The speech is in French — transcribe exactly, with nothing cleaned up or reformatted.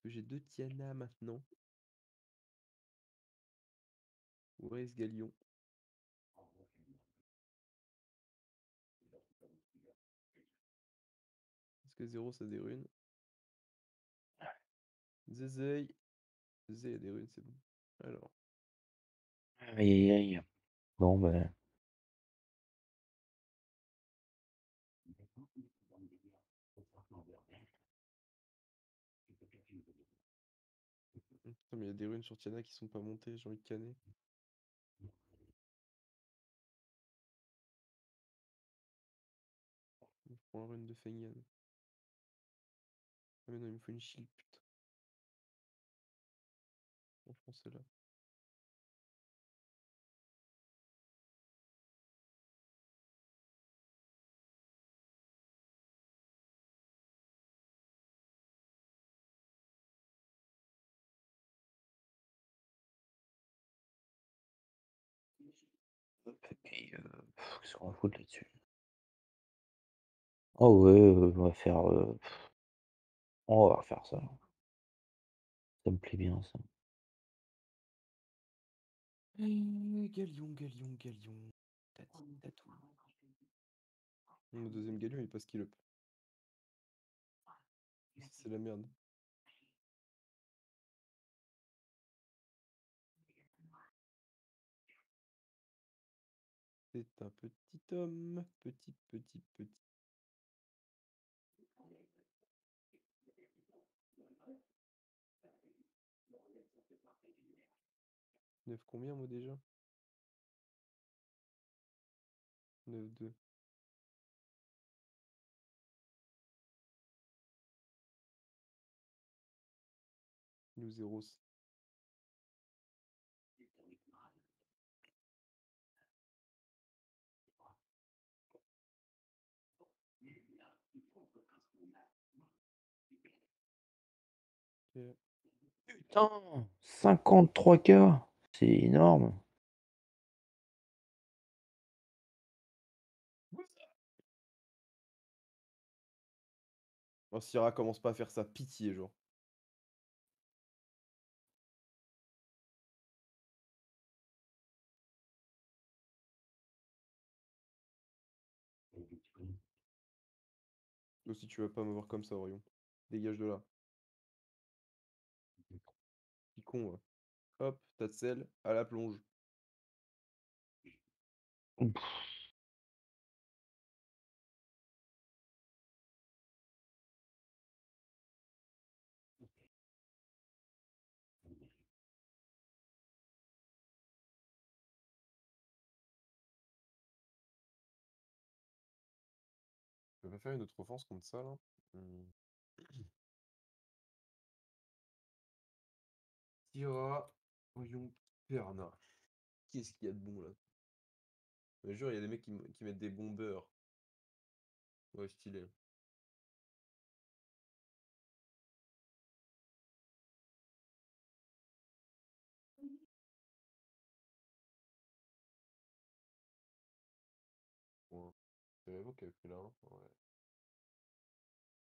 que j'ai deux Tiana maintenant. Où est ce Galion? Est-ce que zéro ça a des runes? Zézei. Zézei a des runes, c'est bon. Alors. Aïe aïe aïe. Bon ben. Putain, mais il y a des runes sur Tiana qui sont pas montées, j'ai envie de canner. Je prends un rune de Fengyal. Ah mais non, il me faut une shield, putain. Bon, je prends celle-là. Et puis, heu, qu'est-ce qu'on va foutre là-dessus? Oh ouais, heu, on va faire, heu, on va faire ça. Ça me plaît bien ça. Mmh, Galion, Galion, Galion. Tati tatou. Mon deuxième Galion il passe skill up. C'est la merde. C'est un petit homme, petit, petit, petit. neuf combien moi déjà? neuf deux. Nous zéro. Ok. Putain! cinquante-trois K! C'est énorme. Oh, Syrah commence pas à faire sa pitié, genre. Aussi, tu vas pas me voir comme ça, Orion. Dégage de là. Qui con, ouais. Hop, tas de sel, à la plonge. Je vais pas faire une autre offense contre ça, là. Hmm. Syrah, Orion, Perna. Qu'est-ce qu'il y a de bon, là? Je te jure, il y a des mecs qui, m- qui mettent des bombeurs. Ouais, stylé. Ouais. C'est Revo qui avait pris là, hein. Ouais.